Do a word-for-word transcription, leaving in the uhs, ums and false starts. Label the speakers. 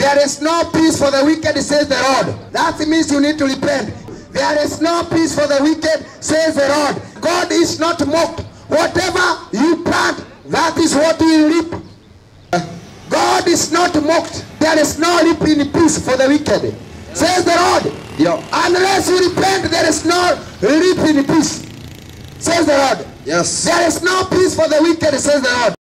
Speaker 1: There is no peace for the wicked, says the Lord. That means you need to repent. There is no peace for the wicked, says the Lord. God is not mocked. Whatever you plant, that is what you will reap. God is not mocked. There is no reap in peace for the wicked, says the Lord.
Speaker 2: Yeah.
Speaker 1: Unless you repent, there is no reap in peace, says the Lord.
Speaker 2: Yes.
Speaker 1: There is no peace for the wicked, says the Lord.